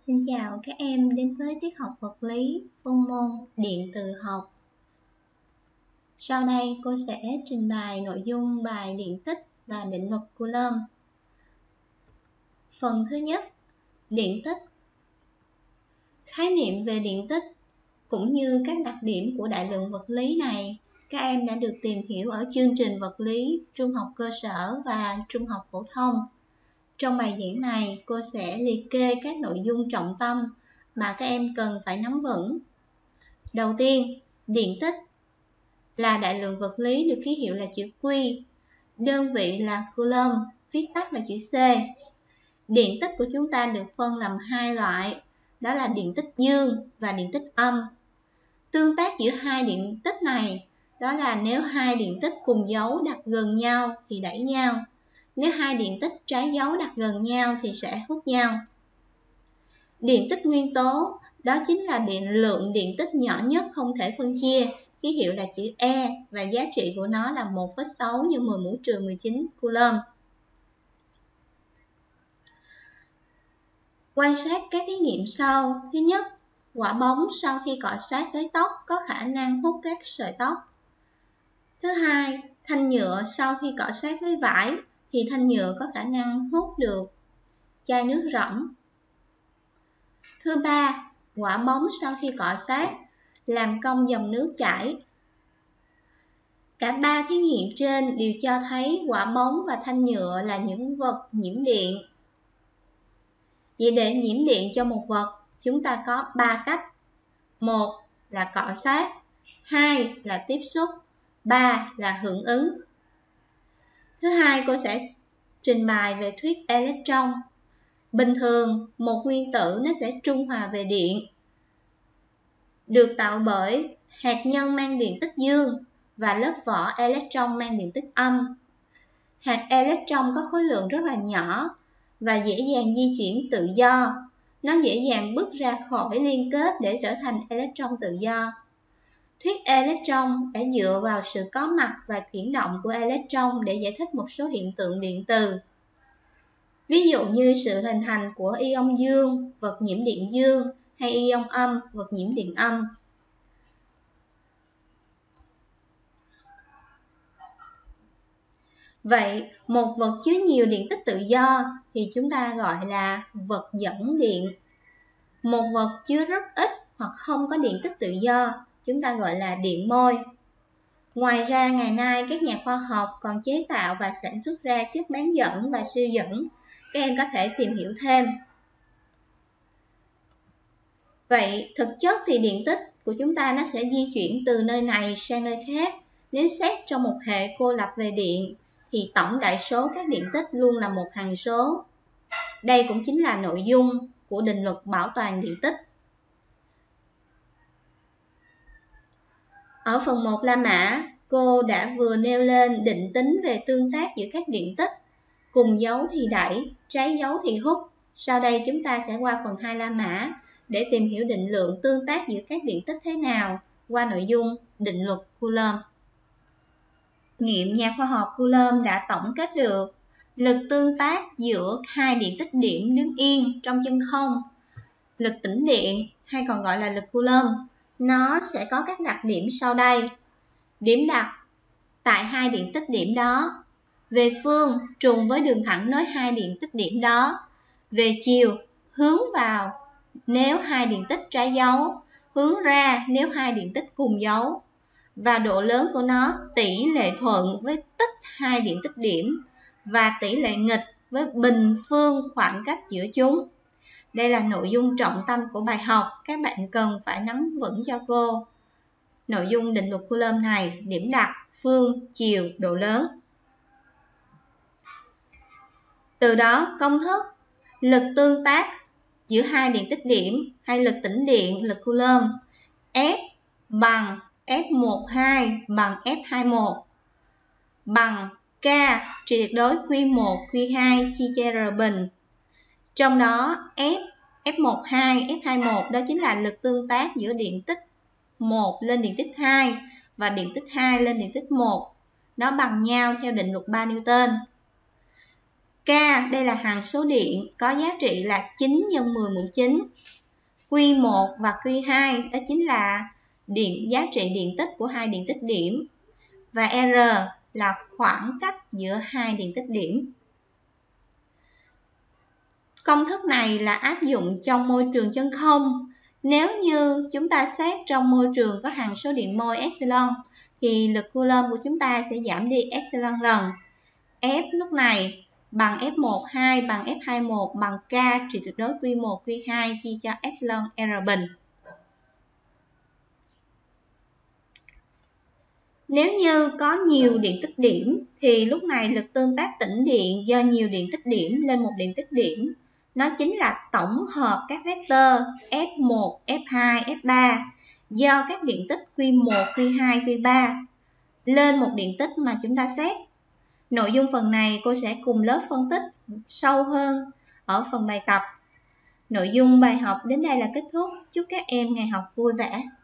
Xin chào các em đến với tiết học vật lý phân môn điện từ học. Sau đây cô sẽ trình bày nội dung bài điện tích và định luật Coulomb. Phần thứ nhất, điện tích. Khái niệm về điện tích cũng như các đặc điểm của đại lượng vật lý này các em đã được tìm hiểu ở chương trình vật lý trung học cơ sở và trung học phổ thông. Trong bài giảng này, cô sẽ liệt kê các nội dung trọng tâm mà các em cần phải nắm vững. Đầu tiên, điện tích là đại lượng vật lý được ký hiệu là chữ Q, đơn vị là Coulomb, viết tắt là chữ C. Điện tích của chúng ta được phân làm hai loại, đó là điện tích dương và điện tích âm. Tương tác giữa hai điện tích này đó là nếu hai điện tích cùng dấu đặt gần nhau thì đẩy nhau, nếu hai điện tích trái dấu đặt gần nhau thì sẽ hút nhau. Điện tích nguyên tố đó chính là lượng điện tích nhỏ nhất không thể phân chia, ký hiệu là chữ E và giá trị của nó là 1,6 nhân 10 mũ trừ 19 Coulomb. Quan sát các thí nghiệm sau. Thứ nhất, quả bóng sau khi cọ sát với tóc có khả năng hút các sợi tóc. Thứ hai, thanh nhựa sau khi cọ sát với vải thì thanh nhựa có khả năng hút được chai nước rỗng. Thứ ba, quả bóng sau khi cọ sát làm cong dòng nước chảy. Cả ba thí nghiệm trên đều cho thấy quả bóng và thanh nhựa là những vật nhiễm điện. Vậy để nhiễm điện cho một vật, chúng ta có 3 cách. 1 là cọ sát, 2 là tiếp xúc, 3 là hưởng ứng. Thứ hai, cô sẽ trình bày về thuyết electron. Bình thường, một nguyên tử nó sẽ trung hòa về điện, được tạo bởi hạt nhân mang điện tích dương và lớp vỏ electron mang điện tích âm. Hạt electron có khối lượng rất là nhỏ và dễ dàng di chuyển tự do. Nó dễ dàng bước ra khỏi liên kết để trở thành electron tự do. Thuyết electron đã dựa vào sự có mặt và chuyển động của electron để giải thích một số hiện tượng điện từ. Ví dụ như sự hình thành của ion dương, vật nhiễm điện dương, hay ion âm, vật nhiễm điện âm. Vậy, một vật chứa nhiều điện tích tự do thì chúng ta gọi là vật dẫn điện. Một vật chứa rất ít hoặc không có điện tích tự do, chúng ta gọi là điện môi. Ngoài ra, ngày nay các nhà khoa học còn chế tạo và sản xuất ra chất bán dẫn và siêu dẫn. Các em có thể tìm hiểu thêm. Vậy, thực chất thì điện tích của chúng ta nó sẽ di chuyển từ nơi này sang nơi khác. Nếu xét trong một hệ cô lập về điện, thì tổng đại số các điện tích luôn là một hằng số. Đây cũng chính là nội dung của định luật bảo toàn điện tích. Ở phần 1 La Mã, cô đã vừa nêu lên định tính về tương tác giữa các điện tích. Cùng dấu thì đẩy, trái dấu thì hút. Sau đây chúng ta sẽ qua phần 2 La Mã để tìm hiểu định lượng tương tác giữa các điện tích thế nào qua nội dung định luật Coulomb. Nghiệm nhà khoa học Coulomb đã tổng kết được lực tương tác giữa hai điện tích điểm đứng yên trong chân không. Lực tĩnh điện hay còn gọi là lực Coulomb, nó sẽ có các đặc điểm sau đây. Điểm đặt tại hai điện tích điểm đó. Về phương trùng với đường thẳng nối hai điện tích điểm đó. Về chiều hướng vào nếu hai điện tích trái dấu, hướng ra nếu hai điện tích cùng dấu. Và độ lớn của nó tỷ lệ thuận với tích hai điện tích điểm và tỷ lệ nghịch với bình phương khoảng cách giữa chúng. Đây là nội dung trọng tâm của bài học, các bạn cần phải nắm vững cho cô. Nội dung định luật Coulomb này, điểm đặt, phương, chiều, độ lớn. Từ đó công thức lực tương tác giữa hai điện tích điểm hay lực tĩnh điện, lực Coulomb, F bằng F12 bằng F21 bằng K tuyệt đối Q1 Q2 chia cho R bình. Trong đó F12, F21 đó chính là lực tương tác giữa điện tích 1 lên điện tích 2 và điện tích 2 lên điện tích 1. Nó bằng nhau theo định luật 3 Newton. K đây là hằng số điện có giá trị là 9 nhân 10 mũ 9. Q1 và Q2 đó chính là giá trị điện tích của hai điện tích điểm. Và R là khoảng cách giữa hai điện tích điểm. Công thức này là áp dụng trong môi trường chân không. Nếu như chúng ta xét trong môi trường có hằng số điện mol epsilon thì lực coulomb của chúng ta sẽ giảm đi epsilon lần. F lúc này bằng F12 bằng F21 bằng K trị tuyệt đối Q1 Q2 chia cho epsilon R bình. Nếu như có nhiều điện tích điểm thì lúc này lực tương tác tĩnh điện do nhiều điện tích điểm lên một điện tích điểm, nó chính là tổng hợp các vectơ F1, F2, F3 do các điện tích Q1, Q2, Q3 lên một điện tích mà chúng ta xét. Nội dung phần này cô sẽ cùng lớp phân tích sâu hơn ở phần bài tập. Nội dung bài học đến đây là kết thúc. Chúc các em ngày học vui vẻ.